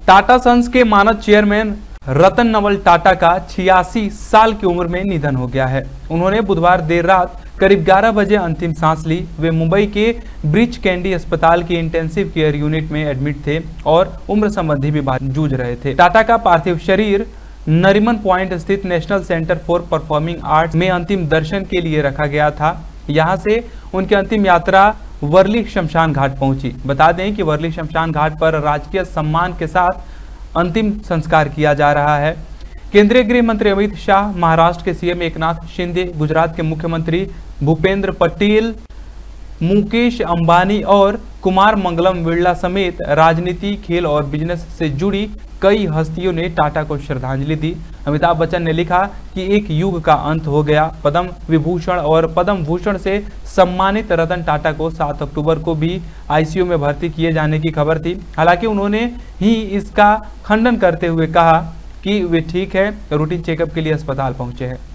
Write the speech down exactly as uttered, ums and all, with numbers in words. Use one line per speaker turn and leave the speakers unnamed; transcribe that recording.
Tata sons के मानद chairman रतन नवल टाटा का छियासी साल की उम्र में निधन हो गया है। उन्होंने बुधवार देर रात करीब ग्यारह बजे अंतिम सांस ली। वे मुंबई के ब्रीच कैंडी अस्पताल के इंटेंसिव केयर यूनिट में एडमिट थे और उम्र संबंधी बीमारी जूझ रहे थे। टाटा का पार्थिव शरीर नरीमन पॉइंट स्थित National Centre for Performing Arts में अंतिम दर्शन के लिए रखा गया था। यहां से उनकी अंतिम यात्रा वर्ली शमशान घाट पहुंची। बता दें कि वर्ली शमशान घाट पर राजकीय सम्मान के साथ अंतिम संस्कार किया जा रहा है। केंद्रीय गृह मंत्री अमित शाह, महाराष्ट्र के सीएम एकनाथ शिंदे, गुजरात के मुख्यमंत्री भूपेंद्र पटेल, मुकेश अंबानी और कुमार मंगलम बिरला समेत राजनीति, खेल और बिजनेस से जुड़ी कई हस्तियों ने टाटा को श्रद्धांजलि दी। अमिताभ बच्चन ने लिखा कि एक युग का अंत हो गया। पद्म विभूषण और पद्म भूषण से सम्मानित रतन टाटा को सात अक्टूबर को भी आईसीयू में भर्ती किए जाने की खबर थी। हालांकि उन्होंने ही इसका खंडन करते हुए कहा कि वे ठीक है, रूटीन चेकअप के लिए अस्पताल पहुंचे हैं।